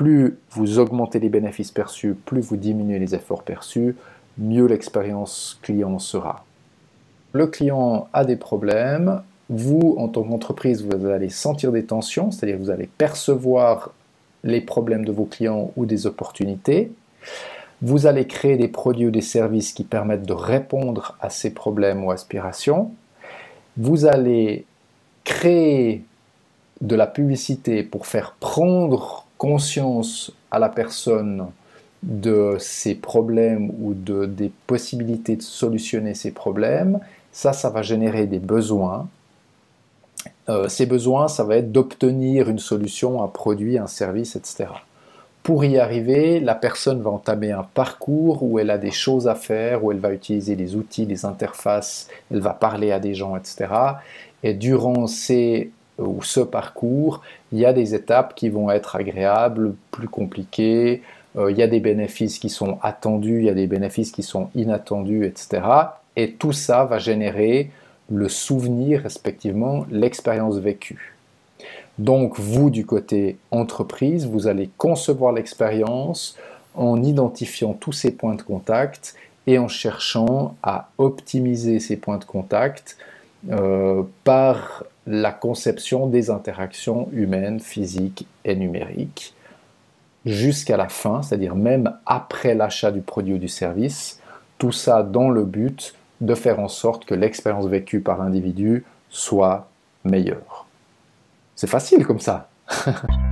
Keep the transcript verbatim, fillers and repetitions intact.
plus vous augmentez les bénéfices perçus, plus vous diminuez les efforts perçus, mieux l'expérience client sera. Le client a des problèmes, vous, en tant qu'entreprise, vous allez sentir des tensions, c'est-à-dire que vous allez percevoir les problèmes de vos clients ou des opportunités. Vous allez créer des produits ou des services qui permettent de répondre à ces problèmes ou aspirations. Vous allez créer de la publicité pour faire prendre conscience à la personne de ses problèmes ou de, des possibilités de solutionner ces problèmes. Ça, ça va générer des besoins. Euh, ces besoins, ça va être d'obtenir une solution, un produit, un service, et cetera. Pour y arriver, la personne va entamer un parcours où elle a des choses à faire, où elle va utiliser les outils, les interfaces, elle va parler à des gens, et cetera. Et durant ces, ou ce parcours, il y a des étapes qui vont être agréables, plus compliquées, euh, il y a des bénéfices qui sont attendus, il y a des bénéfices qui sont inattendus, et cetera. Et tout ça va générer le souvenir, respectivement, l'expérience vécue. Donc, vous, du côté entreprise, vous allez concevoir l'expérience en identifiant tous ces points de contact et en cherchant à optimiser ces points de contact euh, par la conception des interactions humaines, physiques et numériques jusqu'à la fin, c'est-à-dire même après l'achat du produit ou du service, tout ça dans le but de faire en sorte que l'expérience vécue par l'individu soit meilleure. C'est facile comme ça.